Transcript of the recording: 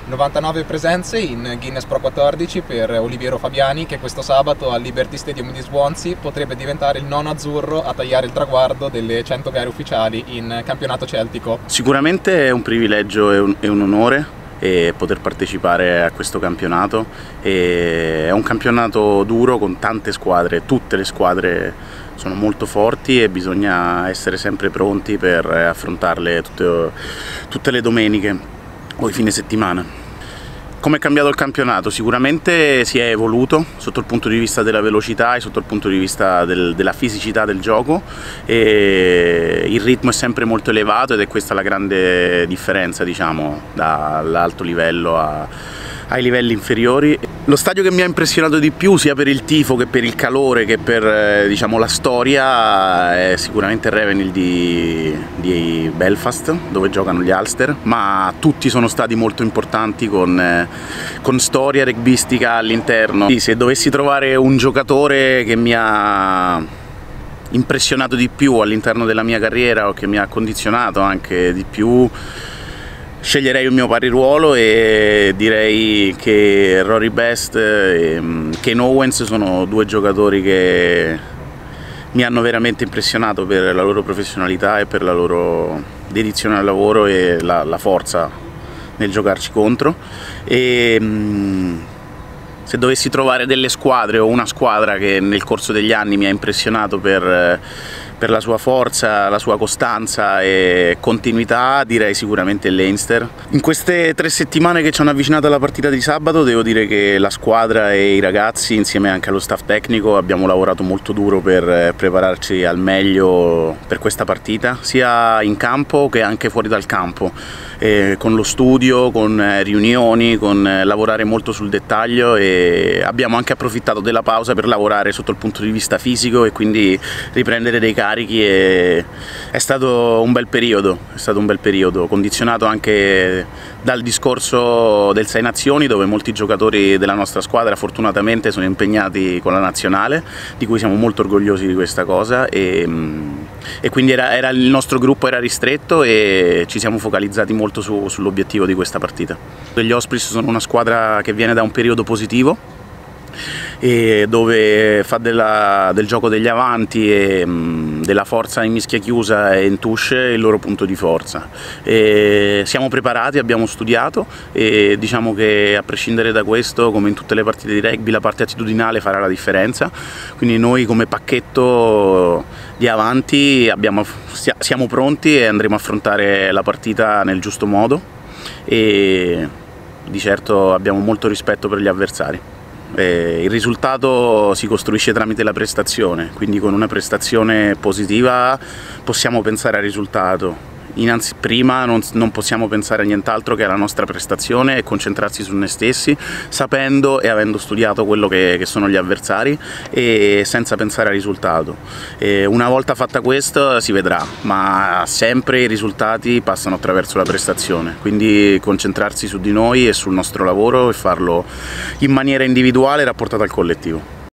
99 presenze in Guinness Pro 14 per Oliviero Fabiani, che questo sabato al Liberty Stadium di Swansea potrebbe diventare il nono azzurro a tagliare il traguardo delle 100 gare ufficiali in campionato celtico. Sicuramente è un privilegio e un onore poter partecipare a questo campionato. È un campionato duro con tante squadre, tutte le squadre sono molto forti e bisogna essere sempre pronti per affrontarle tutte le domeniche o i fine settimana. Come è cambiato il campionato? Sicuramente si è evoluto sotto il punto di vista della velocità e sotto il punto di vista della fisicità del gioco, e il ritmo è sempre molto elevato ed è questa la grande differenza, diciamo, dall'alto livello ai livelli inferiori. Lo stadio che mi ha impressionato di più, sia per il tifo che per il calore che per diciamo, la storia, è sicuramente il Revenue di Belfast, dove giocano gli Ulster, ma tutti sono stati molto importanti con storia rugbistica all'interno. Se dovessi trovare un giocatore che mi ha impressionato di più all'interno della mia carriera o che mi ha condizionato anche di più, sceglierei il mio pari ruolo e direi che Rory Best e Kane Owens sono due giocatori che mi hanno veramente impressionato per la loro professionalità e per la loro dedizione al lavoro e la forza nel giocarci contro. Se dovessi trovare delle squadre o una squadra che nel corso degli anni mi ha impressionato per la sua forza, la sua costanza e continuità, direi sicuramente il Leinster. In queste 3 settimane che ci hanno avvicinato alla partita di sabato, devo dire che la squadra e i ragazzi, insieme anche allo staff tecnico, abbiamo lavorato molto duro per prepararci al meglio per questa partita, sia in campo che anche fuori dal campo, con lo studio, con riunioni, con lavorare molto sul dettaglio, e abbiamo anche approfittato della pausa per lavorare sotto il punto di vista fisico e quindi riprendere dei carichi. È stato un bel periodo, condizionato anche dal discorso del Sei Nazioni, dove molti giocatori della nostra squadra fortunatamente sono impegnati con la nazionale, di cui siamo molto orgogliosi di questa cosa, e quindi il nostro gruppo era ristretto e ci siamo focalizzati molto sull'obiettivo di questa partita. Gli Ospreys sono una squadra che viene da un periodo positivo, e dove fa del gioco degli avanti e della forza in mischia chiusa e in touche il loro punto di forza. Siamo preparati, abbiamo studiato e diciamo che a prescindere da questo, come in tutte le partite di rugby, la parte attitudinale farà la differenza, quindi noi come pacchetto di avanti siamo pronti e andremo a affrontare la partita nel giusto modo, e di certo abbiamo molto rispetto per gli avversari. Il risultato si costruisce tramite la prestazione, quindi con una prestazione positiva possiamo pensare al risultato. Prima non possiamo pensare a nient'altro che alla nostra prestazione e concentrarsi su noi stessi, sapendo e avendo studiato quello che sono gli avversari e senza pensare al risultato. Una volta fatta questo si vedrà, ma sempre i risultati passano attraverso la prestazione, quindi concentrarsi su di noi e sul nostro lavoro e farlo in maniera individuale rapportata al collettivo.